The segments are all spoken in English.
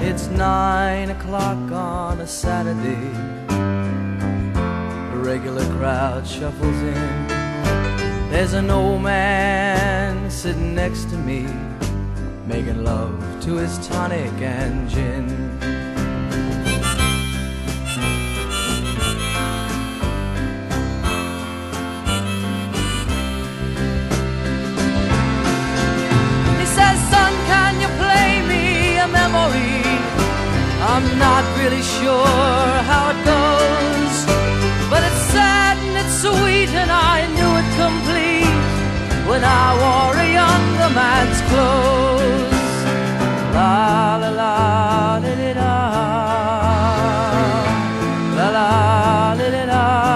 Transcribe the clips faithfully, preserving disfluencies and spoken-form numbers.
It's nine o'clock on a Saturday. The regular crowd shuffles in. There's an old man sitting next to me, making love to his tonic and gin. He says, son, can you play me a memory? I'm not really sure how it goes, but it's sad and it's sweet, and I knew it complete when I wore a younger man's clothes. La la la da da da, la la da da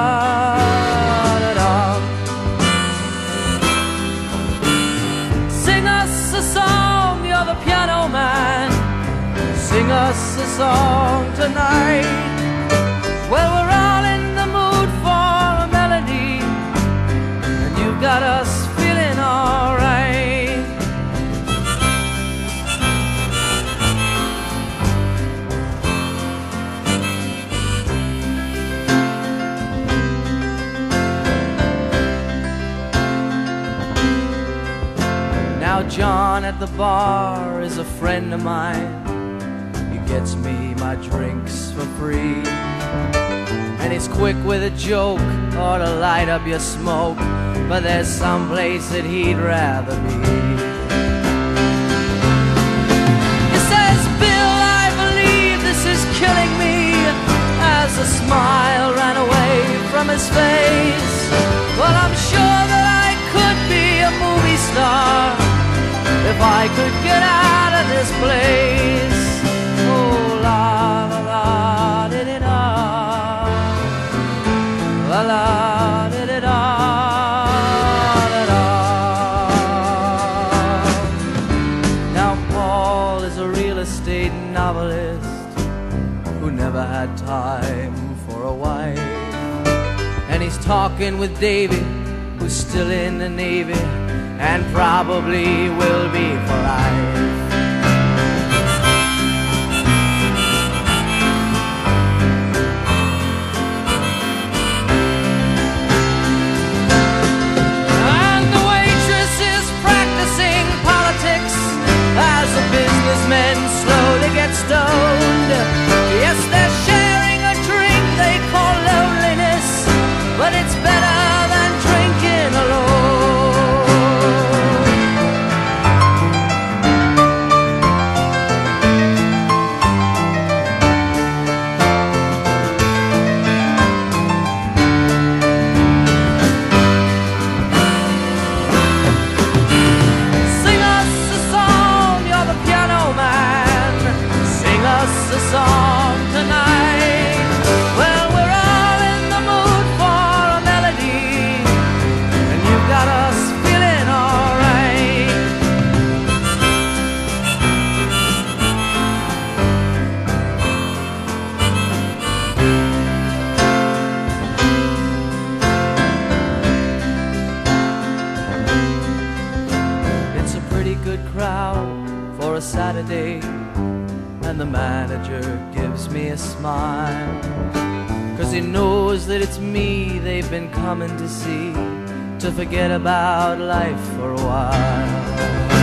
da da. Sing us a song, you're the piano man. Sing us a song tonight. Well, we're all in the mood for a melody, and you got us feeling alright. Now John at the bar is a friend of mine. Gets me my drinks for free, and he's quick with a joke or to light up your smoke, but there's some place that he'd rather be. He says, Bill, I believe this is killing me, as a smile ran away from his face. Well, I'm sure that I could be a movie star if I could get out of this place. Oh, la la la da da da, la la da da da da. Now Paul is a real estate novelist who never had time for a wife, and he's talking with Davy, who's still in the Navy and probably will be for life. Businessmen slowly get stoned. Yes, they're sharing a drink they call loneliness, but it's better than drinking song tonight. Well, we're all in the mood for a melody, and you got us feeling alright. It's a pretty good crowd for a Saturday, and the manager gives me a smile, 'cause he knows that it's me they've been coming to see, to forget about life for a while.